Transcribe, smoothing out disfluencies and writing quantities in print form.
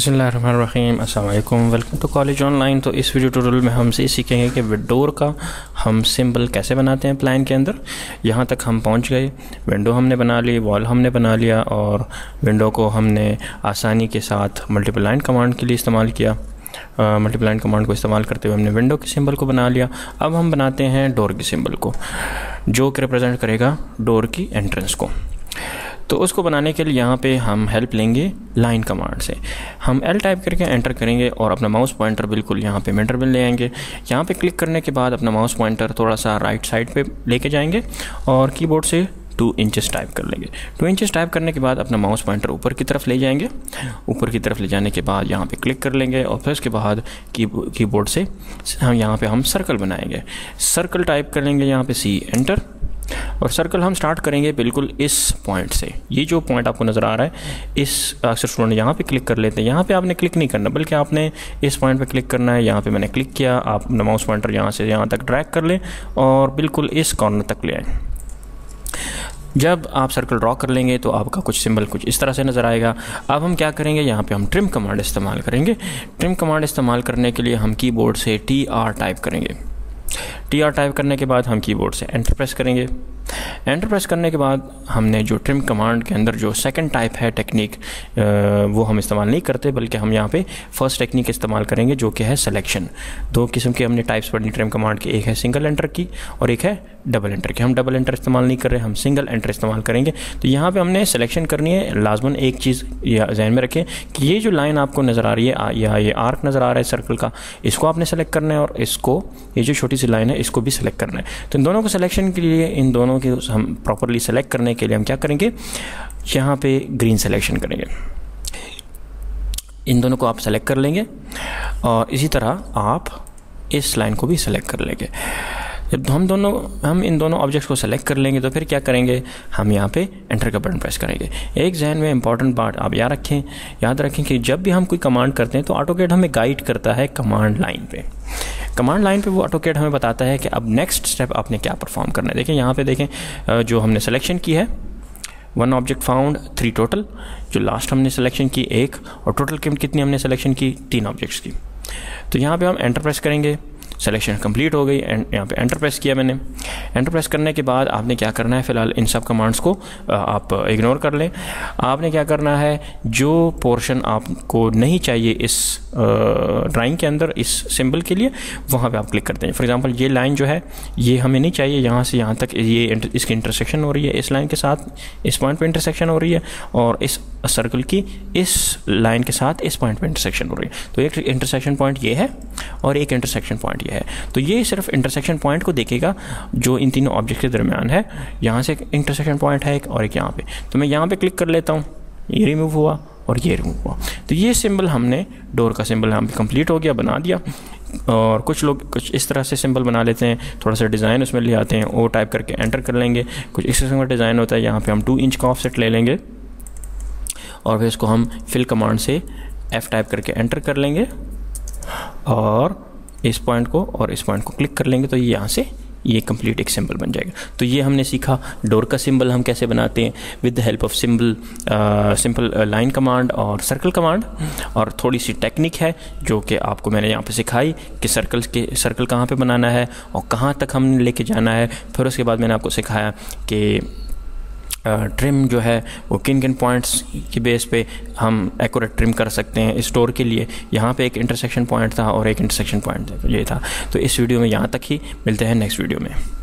बिस्मिल्लाहिर्रहमानिर्रहीम, अस्सलाम वालेकुम, वेलकम टू कॉलेज ऑनलाइन। तो इस वीडियो ट्यूटोरियल में हमसे सीखेंगे कि विंडोर का हम सिंबल कैसे बनाते हैं प्लान के अंदर। यहाँ तक हम पहुँच गए, विंडो हमने बना ली, वॉल हमने बना लिया और विंडो को हमने आसानी के साथ मल्टीपल लाइन कमांड के लिए इस्तेमाल किया। मल्टीपल लाइन कमांड को इस्तेमाल करते हुए हमने विंडो के सिंबल को बना लिया। अब हम बनाते हैं डोर के सिंबल को, जो कि रिप्रेजेंट करेगा डोर की एंट्रेंस को। तो उसको बनाने के लिए यहाँ पे हम हेल्प लेंगे लाइन कमांड से। हम L टाइप करके एंटर करेंगे और अपना माउस पॉइंटर बिल्कुल यहाँ पे मिडल में ले आएंगे। यहाँ पे क्लिक करने के बाद अपना माउस पॉइंटर थोड़ा सा राइट साइड पे लेके जाएंगे और कीबोर्ड से 2 इंचेस टाइप कर लेंगे। 2 इंचेस टाइप करने के बाद अपना माउस पॉइंटर ऊपर की तरफ ले जाएंगे। ऊपर की तरफ ले जाने के बाद यहाँ पे क्लिक कर लेंगे और फिर उसके बाद कीबोर्ड से हम यहाँ पे हम सर्कल बनाएंगे। सर्कल टाइप कर लेंगे यहाँ पे C एंटर, और सर्कल हम स्टार्ट करेंगे बिल्कुल इस पॉइंट से। ये जो पॉइंट आपको नज़र आ रहा है, इस अक्सर स्टूडेंट यहाँ पे क्लिक कर लेते हैं। यहाँ पे आपने क्लिक नहीं करना, बल्कि आपने इस पॉइंट पे क्लिक करना है। यहाँ पे मैंने क्लिक किया, आप अपना माउस पॉइंटर यहाँ से यहाँ तक ड्रैग कर लें और बिल्कुल इस कॉर्नर तक ले आएँ। जब आप सर्कल ड्रॉ कर लेंगे तो आपका कुछ सिंबल कुछ इस तरह से नज़र आएगा। अब हम क्या करेंगे, यहाँ पे हम ट्रिम कमांड इस्तेमाल करेंगे। ट्रिम कमांड इस्तेमाल करने के लिए हम कीबोर्ड से TR टाइप करेंगे। TR टाइप करने के बाद हम कीबोर्ड से एंटर प्रेस करेंगे। एंटर प्रेस करने के बाद हमने जो ट्रिम कमांड के अंदर जो सेकंड टाइप है टेक्निक, वो हम इस्तेमाल नहीं करते, बल्कि हम यहाँ पे फर्स्ट टेक्निक इस्तेमाल करेंगे, जो कि है सिलेक्शन। 2 किस्म के हमने टाइप्स पढ़नी ट्रिम कमांड की, एक है सिंगल एंटर की और एक है डबल एंटर की। हम डबल एंटर इस्तेमाल नहीं कर रहे, हम सिंगल एंटर इस्तेमाल करेंगे। तो यहाँ पे हमने सिलेक्शन करनी है। लाजमन एक चीज़ ध्यान में रखें कि ये जो लाइन आपको नज़र आ रही है या ये आर्क नज़र आ रहा है सर्कल का, इसको आपने सेलेक्ट करना है और इसको, ये जो छोटी सी लाइन है, इसको भी सिलेक्ट करना है। तो इन दोनों को सिलेक्शन के लिए, इन दोनों के हम प्रॉपरली सेलेक्ट करने के लिए हम क्या करेंगे, यहाँ पे ग्रीन सिलेक्शन करेंगे। इन दोनों को आप सेलेक्ट कर लेंगे और इसी तरह आप इस लाइन को भी सेलेक्ट कर लेंगे। जब हम इन दोनों ऑब्जेक्ट्स को सेलेक्ट कर लेंगे तो फिर क्या करेंगे, हम यहाँ पे एंटर का बटन प्रेस करेंगे। एक जहन में इंपॉर्टेंट बात आप याद रखें कि जब भी हम कोई कमांड करते हैं तो ऑटोकैड हमें गाइड करता है कमांड लाइन पे। कमांड लाइन पे वो ऑटोकैड हमें बताता है कि अब नेक्स्ट स्टेप आपने क्या परफॉर्म करना है। देखें यहाँ पे, देखें जो हमने सिलेक्शन की है, 1 ऑब्जेक्ट फाउंड 3 टोटल। जो लास्ट हमने सिलेक्शन की 1 और टोटल कितनी हमने सिलेक्शन की 3 ऑब्जेक्ट्स की। तो यहाँ पे हम एंटर प्रेस करेंगे, सिलेक्शन कंप्लीट हो गई। यहाँ पे एंटर प्रेस किया मैंने। एंटर प्रेस करने के बाद आपने क्या करना है, फ़िलहाल इन सब कमांड्स को आप इग्नोर कर लें। आपने क्या करना है, जो पोर्शन आपको नहीं चाहिए इस ड्राइंग के अंदर इस सिंबल के लिए, वहाँ पे आप क्लिक करते हैं। फॉर एग्जांपल ये लाइन जो है, ये हमें नहीं चाहिए, यहाँ से यहाँ तक ये इसकी इंटरसेक्शन हो रही है, इस लाइन के साथ इस पॉइंट पे इंटरसेक्शन हो रही है और इस सर्कल की इस लाइन के साथ इस पॉइंट पे इंटरसेक्शन हो रही है। तो एक इंटरसेक्शन पॉइंट ये है और एक इंटरसेक्शन पॉइंट ये है। तो ये सिर्फ इंटरसेक्शन पॉइंट को देखेगा जो इन तीनों ऑब्जेक्ट के दरमियान है। यहाँ से एक इंटरसेक्शन पॉइंट है एक और एक यहाँ पे। तो मैं यहाँ पे क्लिक कर लेता हूँ, ये रिमूव हुआ और ये रिमूव हुआ। तो ये सिंबल हमने, डोर का सिंबल हम कंप्लीट हो गया, बना दिया। और कुछ लोग कुछ इस तरह से सिंबल बना लेते हैं, थोड़ा सा डिज़ाइन उसमें ले आते हैं, ओ टाइप करके एंटर कर लेंगे। कुछ इस किस्म का डिज़ाइन होता है। यहाँ पे हम 2 इंच का ऑफसेट ले लेंगे और फिर इसको हम फिल कमांड से F टाइप करके एंटर कर लेंगे और इस पॉइंट को और इस पॉइंट को क्लिक कर लेंगे। तो ये यहाँ से ये कंप्लीट एक सिंबल बन जाएगा। तो ये हमने सीखा डोर का सिंबल हम कैसे बनाते हैं with the help of simple line command और सर्कल कमांड। और थोड़ी सी टेक्निक है जो कि आपको मैंने यहाँ पे सिखाई कि सर्कल कहाँ पे बनाना है और कहाँ तक हमने लेके जाना है। फिर उसके बाद मैंने आपको सिखाया कि ट्रिम जो है वो किन पॉइंट्स की बेस पे हम एक्यूरेट ट्रिम कर सकते हैं। इस डोर के लिए यहाँ पे एक इंटरसेक्शन पॉइंट था और एक इंटरसेक्शन पॉइंट ये था। तो इस वीडियो में यहाँ तक ही, मिलते हैं नेक्स्ट वीडियो में।